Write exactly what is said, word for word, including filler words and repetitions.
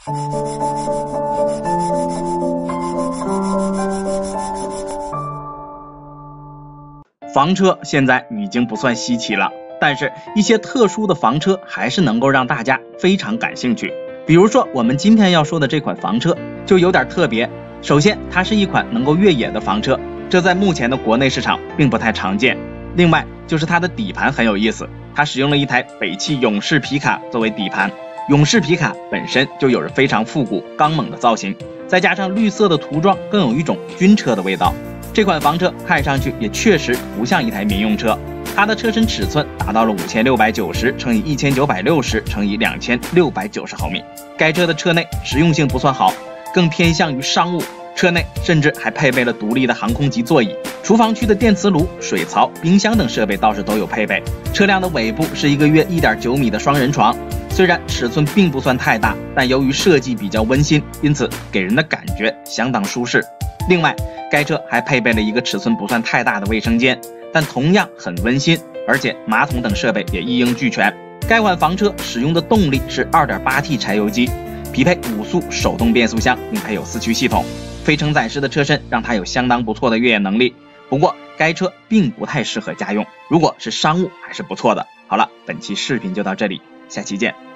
房车现在已经不算稀奇了，但是一些特殊的房车还是能够让大家非常感兴趣。比如说我们今天要说的这款房车就有点特别。首先，它是一款能够越野的房车，这在目前的国内市场并不太常见。另外就是它的底盘很有意思，它使用了一台北汽勇士皮卡作为底盘。勇士皮卡本身就有着非常复古刚猛的造型，再加上绿色的涂装，更有一种军车的味道。这款房车看上去也确实不像一台民用车，它的车身尺寸达到了五千六百九十乘以一千九百六十乘以两千六百九十毫米。该车的车内实用性不算好，更偏向于商务，车内甚至还配备了独立的航空级座椅，厨房区的电磁炉、水槽、冰箱等设备倒是都有配备。车辆的尾部是一个约 一点九米的双人床，虽然尺寸并不算太大，但由于设计比较温馨，因此给人的感觉相当舒适。另外，该车还配备了一个尺寸不算太大的卫生间，但同样很温馨，而且马桶等设备也一应俱全。该款房车使用的动力是 二点八 T 柴油机，匹配五速手动变速箱，并配有四驱系统。非承载式的车身让它有相当不错的越野能力，不过该车并不太适合家用，如果是商务还是不错的。好了，本期视频就到这里，下期见。